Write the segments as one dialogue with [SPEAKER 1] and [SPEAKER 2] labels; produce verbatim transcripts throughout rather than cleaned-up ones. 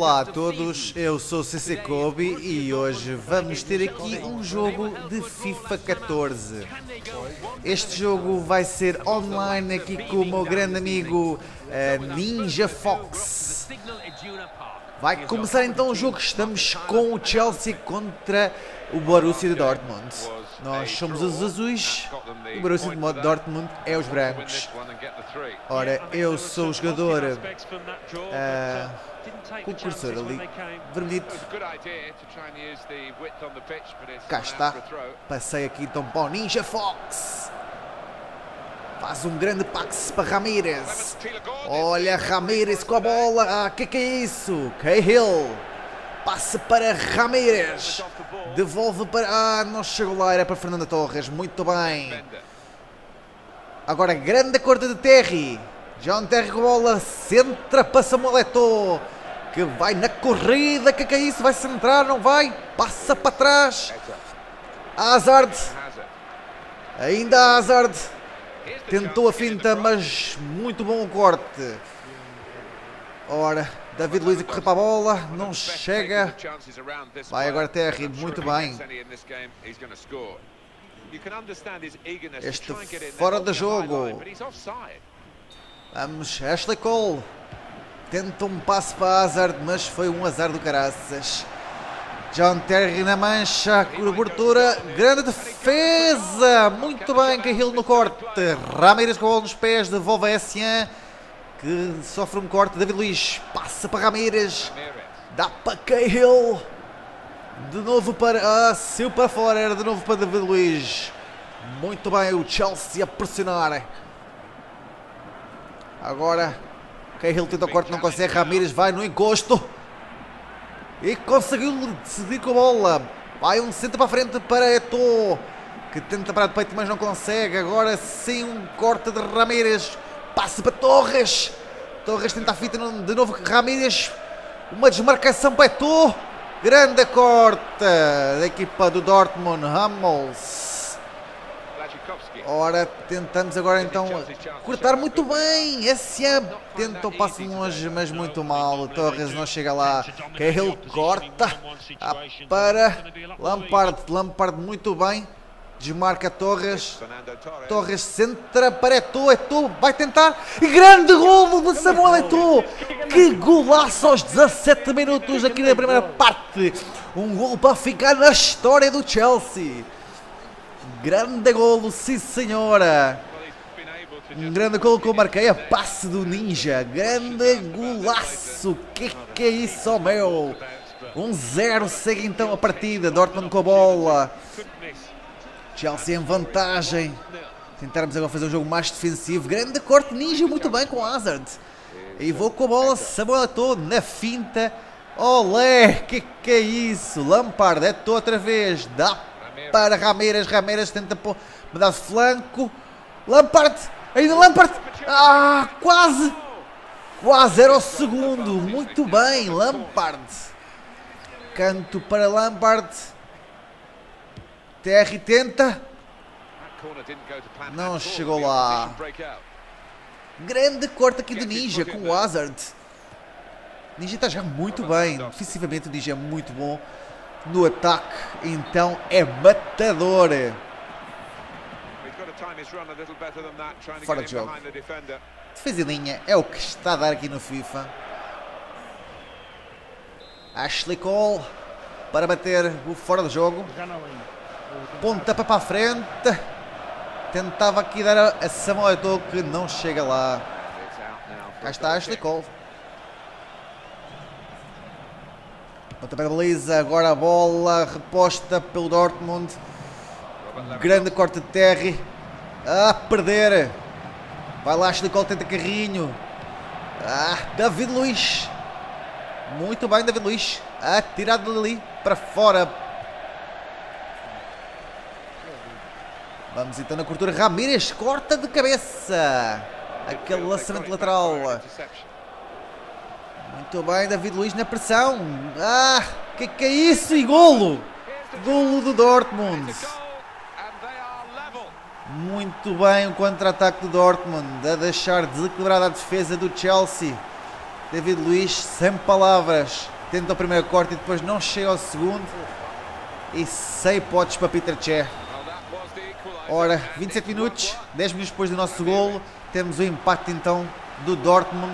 [SPEAKER 1] Olá a todos, eu sou o C C Kobe e hoje vamos ter aqui um jogo de FIFA catorze. Este jogo vai ser online aqui com o meu grande amigo uh, Ninja Fox. Vai começar então o jogo, estamos com o Chelsea contra o Borussia de Dortmund. Nós somos os azuis, o Borussia de Dortmund é os brancos. Ora, eu sou o jogador uh, com o cursor ali, vermelhito. Cá está, passei aqui então para o Ninja Fox. Faz um grande passe para Ramírez. Olha Ramírez com a bola. Ah, que que é isso? Cahill. Passe para Ramírez. Devolve para... Ah, não chegou lá. Era para Fernando Torres. Muito bem. Agora grande corte de Terry. John Terry com a bola. Centra para Samuel Eto'o, que vai na corrida. Que que é isso? Vai centrar? Não vai? Passa para trás. Hazard. Ainda Hazard. Tentou a finta, mas muito bom o corte. Ora, David Luiz a correr para a bola, não chega. Vai agora Terry, muito bem. Este fora de jogo. Vamos, Ashley Cole. Tenta um passe para Hazard, mas foi um azar do caraças. John Terry na mancha, cobertura, grande defesa, muito bem, Cahill no corte, Ramírez com a bola nos pés, devolve a S um, que sofre um corte, David Luiz, passa para Ramírez, dá para Cahill, de novo para, ah, saiu para fora, era de novo para David Luiz, muito bem, o Chelsea a pressionar, agora Cahill tenta o corte, não consegue, Ramírez vai no encosto, e conseguiu seguir com a bola. Vai um centro para a frente para Eto'o, que tenta parar de peito mas não consegue. Agora sim um corte de Ramírez. Passe para Torres. Torres tenta a fita de novo. Ramírez. Uma desmarcação para Eto'o. Grande corte da equipa do Dortmund. Hummels. Ora, tentamos agora então cortar muito bem. S M tenta o passo longe, mas muito mal. Torres não chega lá. Cahill corta para Lampard. Lampard muito bem. Desmarca Torres. Torres centra para Eto'o. Eto'o vai tentar. E grande golo de Samuel Eto'o. Que golaço aos dezassete minutos aqui na primeira parte. Um golo para ficar na história do Chelsea. Grande golo, sim senhora. Um grande golo que eu marquei, a passe do Ninja. Grande golaço. Que que é isso, oh meu? um zero, segue então a partida. Dortmund com a bola. Chelsea em vantagem. Tentarmos agora fazer um jogo mais defensivo. Grande corte, Ninja muito bem com Hazard. E vou com a bola, Samuel Eto'o na finta. Olé, que que é isso? Lampard, Eto'o outra vez. Dá para Ramírez, Ramírez tenta mudar de flanco, Lampard, ainda Lampard, ah, quase, quase era o segundo, muito bem, Lampard, canto para Lampard, Terry tenta, não chegou lá, grande corte aqui do Ninja com o Hazard, Ninja está a jogar muito bem, defensivamente o Ninja é muito bom. No ataque, então é matador. Fora de jogo. Defesa em linha é o que está a dar aqui no FIFA. Ashley Cole para bater o fora de jogo. Ponta para a frente. Tentava aqui dar a Samuel Eto'o, que não chega lá. Cá está Ashley Cole. Pontapé de baliza, agora a bola reposta pelo Dortmund. Grande corte de Terry. A perder. Vai lá, Ashley Cole tenta carrinho. Ah, David Luiz. Muito bem, David Luiz. Ah, tirado dali para fora. Vamos então na cortura. Ramírez corta de cabeça. Aquele lançamento lateral. Muito bem, David Luiz na pressão. Ah, que que é isso? E golo! Golo do Dortmund. Muito bem o contra-ataque do Dortmund, a deixar desequilibrada a defesa do Chelsea. David Luiz, sem palavras, tenta o primeiro corte e depois não chega ao segundo. E sem hipóteses para Petr Cech. Ora, vinte e sete minutos, dez minutos depois do nosso golo, temos o impacto então do Dortmund.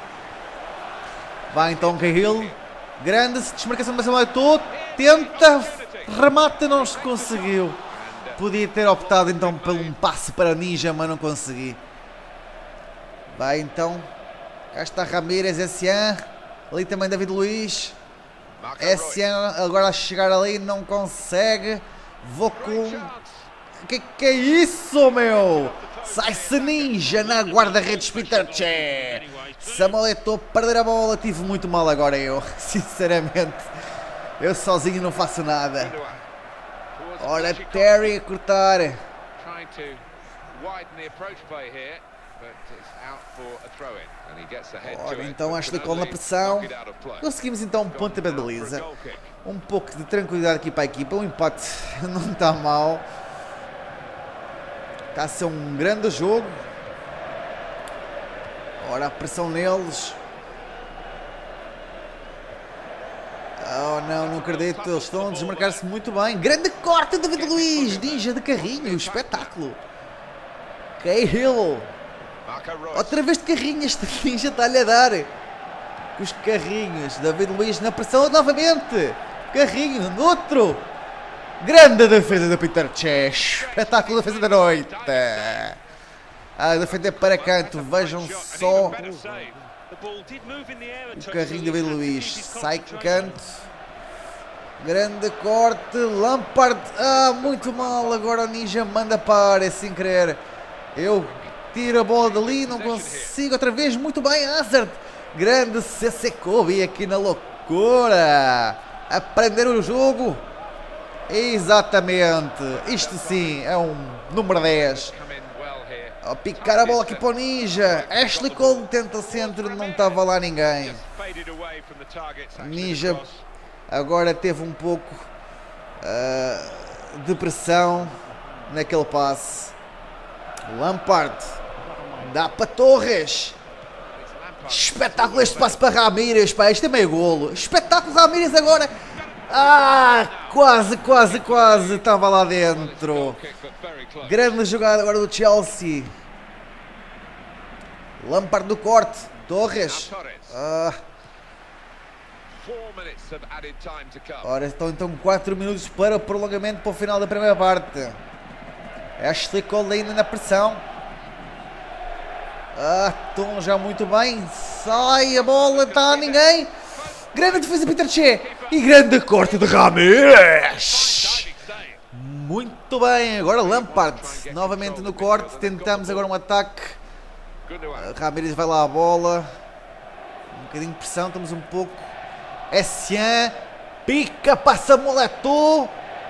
[SPEAKER 1] Vai então Cahill, grande desmarcação do Marcelo Eto'o, tenta, remata, não se conseguiu. Podia ter optado então por um passe para Ninja, mas não consegui. Vai então, cá está Ramírez, Essien, ali também David Luiz. Essien agora a chegar ali, não consegue. Vou com... Que que é isso, meu? Sai-se Ninja na guarda-redes Petr Cech. Samuel Eto'o perder a bola, tive muito mal agora eu, sinceramente. Eu sozinho não faço nada. Ora, Terry a cortar. Ora, então Ashley Cole na pressão. Conseguimos então um ponto de baliza. Um pouco de tranquilidade aqui para a equipa. O empate não está mal. Está a ser um grande jogo. Ora, a pressão neles. Oh não, não acredito. Eles estão a desmarcar-se muito bem. Grande corte de David Luiz. Ninja de carrinho. Espetáculo. Cahill. Outra vez de carrinho. Este Ninja está-lhe a dar. Os carrinhos. David Luiz na pressão novamente. Carrinho. No outro. Grande defesa da Petr Cech. Espetáculo, defesa da noite. A defender para canto. Vejam só. O carrinho de David Luiz. Sai canto. Grande corte. Lampard. Ah, muito mal. Agora o Ninja manda para sem querer. Eu tiro a bola dali. Não consigo. Outra vez. Muito bem. Hazard. Grande C C Kobe aqui na loucura. A prender o jogo. Exatamente. Isto sim é um número dez. A picar a bola aqui para o Ninja. Ashley Cole tenta o centro, não estava lá ninguém. Ninja agora teve um pouco uh, de pressão naquele passe. Lampard dá para Torres. Espetáculo este passe para Ramírez. Pá, isto é meio golo. Espetáculo Ramírez agora. Ah, quase, quase, quase. Estava lá dentro. Grande jogada agora do Chelsea. Lampard do corte. Torres. Ah. Ora, estão então quatro minutos para o prolongamento para o final da primeira parte. Ashley Cole ainda na pressão. Ah, estão já muito bem. Sai a bola, está a ninguém. Grande defesa de Petr Cech. E grande corte de Ramírez. Muito bem, agora Lampard. Novamente no corte. Tentamos agora um ataque. Ramírez vai lá a bola. Um bocadinho de pressão, estamos um pouco. Essien. Pica, passa Moleto.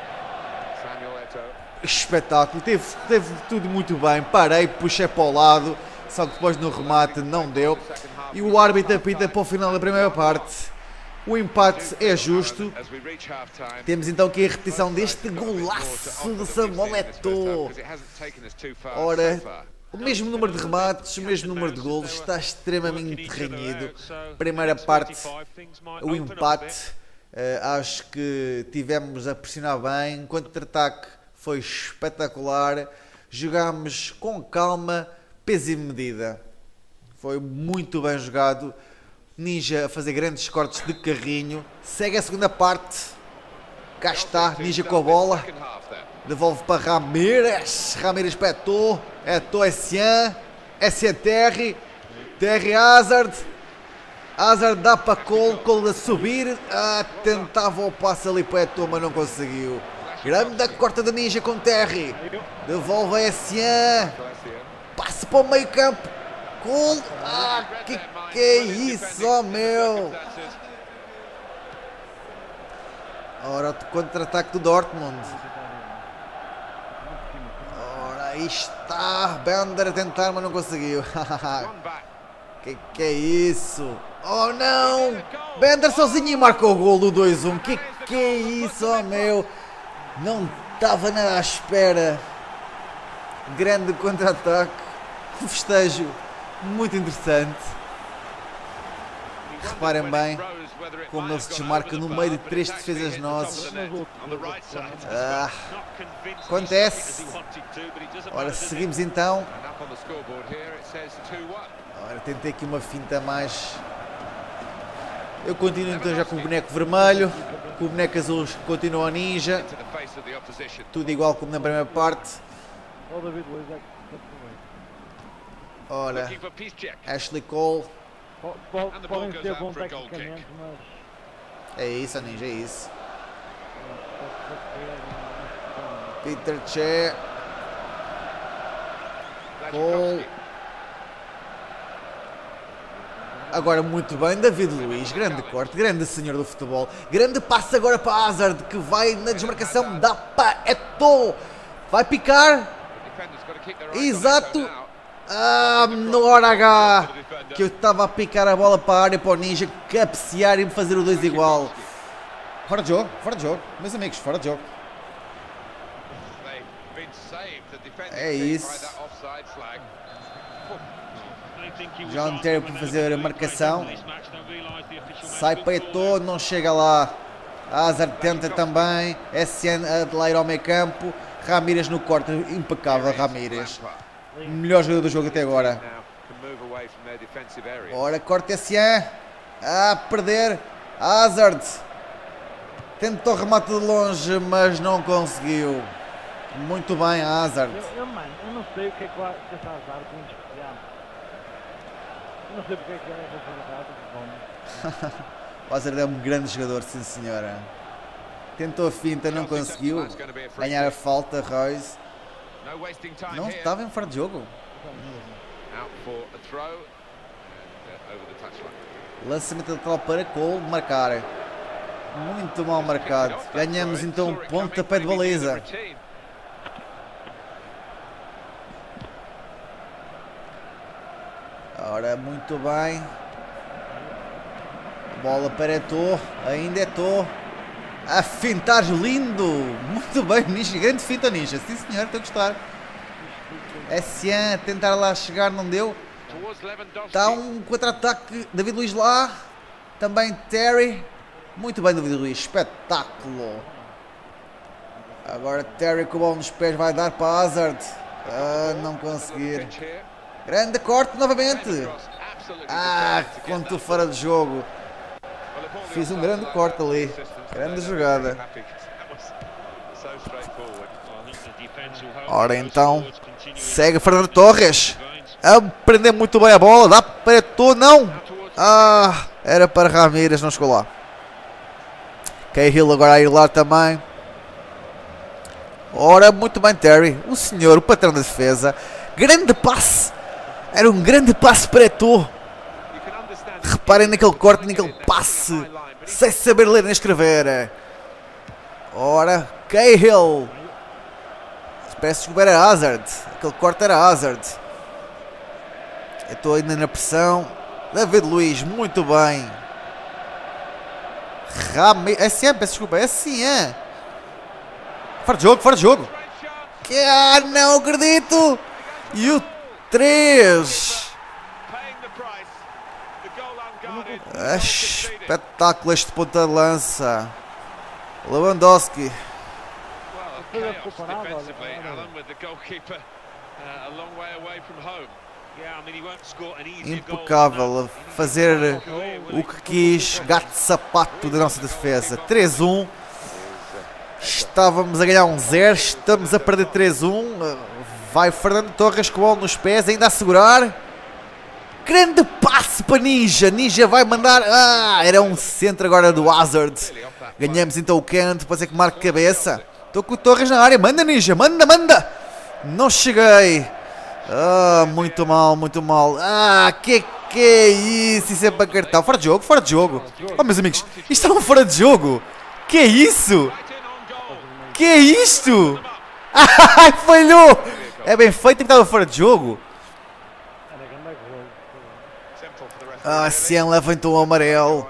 [SPEAKER 1] Espetáculo. Teve, teve tudo muito bem. Parei, puxei para o lado. Só que depois no remate não deu. E o árbitro apita para o final da primeira parte. O empate é justo. Temos então aqui a repetição deste golaço de Samuel Eto'o. Ora, o mesmo número de remates, o mesmo número de golos, está extremamente renhido. Primeira parte, o empate. Uh, acho que tivemos a pressionar bem. O contra-ataque foi espetacular. Jogámos com calma, peso e medida. Foi muito bem jogado. Ninja a fazer grandes cortes de carrinho. Segue a segunda parte. Cá está, Ninja com a bola. Devolve para Ramírez. Ramírez para Eto'o. Eto'o Essien. Essien Terry. Terry Hazard. Hazard dá para Cole. Cole a subir. Ah, tentava o passe ali para Eto'o, mas não conseguiu. Grande corta de Ninja com Terry. Devolve a Essien. Passe para o meio campo. Cole. Ah, que que é isso, oh, meu. Ora, o contra-ataque do Dortmund. Ora, aí está. Bender a tentar, mas não conseguiu. Que que é isso? Oh, não. Bender sozinho e marcou o gol do dois a um. Que que é isso, oh, meu. Não estava nada à espera. Grande contra-ataque. Um festejo muito interessante. Reparem bem como ele se desmarca no meio de três defesas nossas. Ah, acontece. Ora, seguimos então. Ora, tentei aqui uma finta mais. Eu continuo então já com o boneco vermelho, com o boneco azul continua a ninja. Tudo igual como na primeira parte. Ora, Ashley Cole.
[SPEAKER 2] Podem ser bom tecnicamente, mas...
[SPEAKER 1] É isso, a ninja, é isso. Peter Che. Cole. Agora muito bem, David Luiz, grande corte, grande senhor do futebol. Grande passe agora para Hazard, que vai na desmarcação, dá para Eto'o. Vai picar. Exato. Ah, na hora H, que eu estava a picar a bola para a área para o Ninja cabecear e me fazer o dois igual. Fora de jogo, fora de jogo, meus amigos, fora de jogo. É isso. John Terry para fazer a marcação. Sai para Eto'o, não chega lá. Hazard tenta também. S N Adelaide ao meio campo. Ramírez no corte, impecável Ramírez. Melhor jogador do jogo até agora. Ora, corte S N. A perder. Hazard. Tentou remate de longe, mas não conseguiu. Muito bem, Hazard.
[SPEAKER 2] Eu, eu, mano, eu não sei o que é que esse Hazard tem de especial. Eu não sei porque é que ele é esse Hazard.
[SPEAKER 1] O Hazard é um grande jogador, sim senhora. Tentou a finta, não conseguiu. Ganhar a falta, Royce. Não estava em fora de jogo. Lançamento lateral para Cole marcar. Muito mal marcado. Ganhamos então um pontapé de baliza. Ora, muito bem. Bola para Eto'o. Ainda Eto'o. A fintar lindo. Muito bem, Ninja. Grande finta, Ninja. Sim, senhor. Estou a gostar. S N a tentar lá chegar. Não deu. Está um contra-ataque. David Luiz lá. Também Terry. Muito bem, David Luiz. Espetáculo. Agora Terry com o bola nos pés vai dar para Hazard. Ah, não conseguir. Grande corte novamente. Ah, quanto fora de jogo. Fiz um grande corte ali. Grande jogada. Ora então, segue Fernando Torres. A prender muito bem a bola. Dá para Eto'o, não. Ah, era para Ramírez, não chegou lá. Cahill agora a ir lá também. Ora, muito bem Terry. O senhor, o patrão da defesa. Grande passe. Era um grande passe para Eto'o. Reparem naquele corte, naquele passe. Sem saber ler nem escrever. Ora, Cahill. Parece que descobrir era Hazard. Aquele corte era Hazard. Estou ainda na pressão. David Luiz, muito bem. Ramírez. S M, peço desculpa. S M. Fora de jogo, fora de jogo. Que, ah, não acredito. E o três. Espetáculo este ponta de lança. Lewandowski. Impecável a fazer o que quis. Gato de sapato da nossa defesa. três a um. Estávamos a ganhar um zero. Estamos a perder três a um. Vai Fernando Torres com o bola nos pés. Ainda a segurar. Grande passe para Ninja. Ninja vai mandar. Ah, era um centro agora do Hazard. Ganhamos então o canto. Depois é que marca cabeça. Estou com o Torres na área. Manda, Ninja. Manda, manda. Não cheguei. Ah, muito mal, muito mal. Ah, que que é isso? Isso é para cartão. Fora de jogo, fora de jogo. Oh, meus amigos. Isto é um fora de jogo. Que é isso? Que é isto? Ai, falhou. É bem feito que estava fora de jogo. Ah, Sian leva então o amarelo.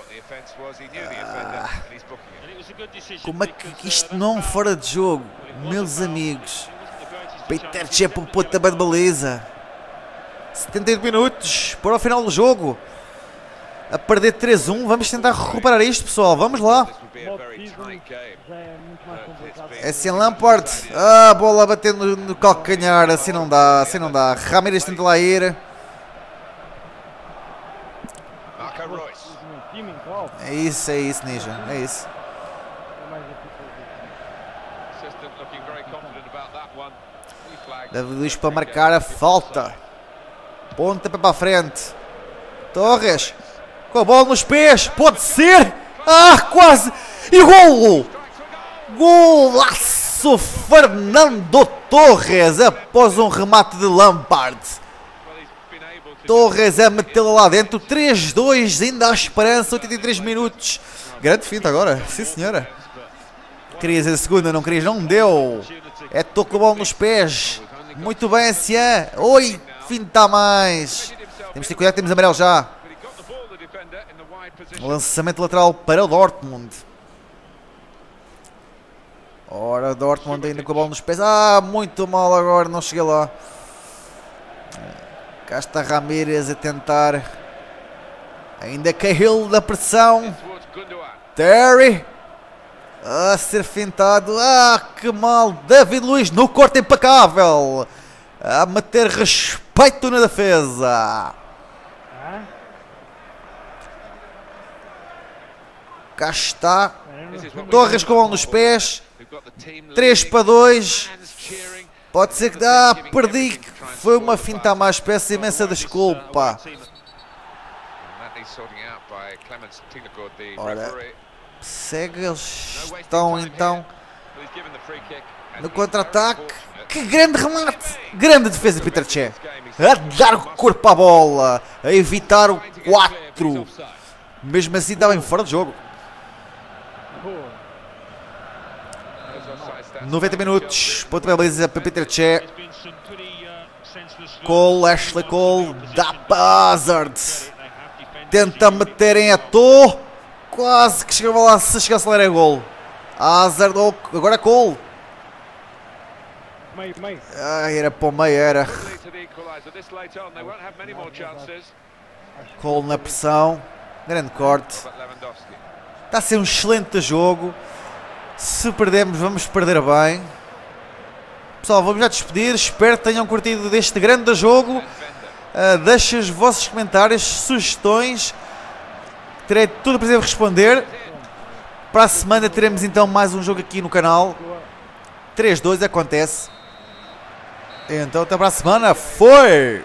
[SPEAKER 1] Ah, como é que isto não é fora de jogo? Meus amigos. Peter Che para o pontapé de baliza. setenta e oito minutos para o final do jogo. a perder três a um. Vamos tentar recuperar isto, pessoal. Vamos lá. É assim, Lampard. Ah, a bola batendo no, no calcanhar. Assim não dá, assim não dá. Ramírez tenta lá ir. É isso, é isso, Ninja. É isso. David Luiz para marcar a falta. Ponta para a frente. Torres. Com a bola nos pés. Pode ser. Ah, quase. E golo. Golaço. Fernando Torres. Após um remate de Lampard. Torres a metê-la lá dentro. três a dois. Ainda há esperança. oitenta e três minutos. Grande finta agora. Sim, senhora. Querias a segunda. Não querias. Não deu. É toco a bola nos pés. Muito bem, S A. Oi. Finta mais. Temos de ter cuidado. Temos amarelo já. Lançamento lateral para o Dortmund. Ora, Dortmund ainda com a bola nos pés. Ah, muito mal agora. Não cheguei lá. Cá está Ramírez a tentar. Ainda Cahill da pressão. Terry. A ser fintado. Ah, que mal. David Luiz no corte impecável. A meter respeito na defesa. Cá está. Torres com a bola nos pés. três para dois. Pode ser que... Ah, perdi. Foi uma finta a mais. Peço imensa desculpa. Ora, segue. Eles estão então no contra-ataque. Que grande remate. Grande defesa de Petr Cech. A dar o corpo à bola. A evitar o quatro. Mesmo assim estava em fora de jogo. noventa minutos. Ponto de baliza para Petr Cech. Cole, Ashley Cole. Dá para Hazard. Tenta meter em ato. Quase que chegava lá. Se chegasse lá era gol. Hazard. Oh, agora Cole. Ai, era para o meio, era. Cole na pressão. Grande corte. Está a ser um excelente jogo. Se perdemos, vamos perder bem. Pessoal, vamos já despedir. Espero que tenham curtido deste grande jogo. Uh, deixem os vossos comentários, sugestões. Terei todo o prazer de responder. Para a semana teremos então mais um jogo aqui no canal. três a dois acontece. Então até para a semana. Foi!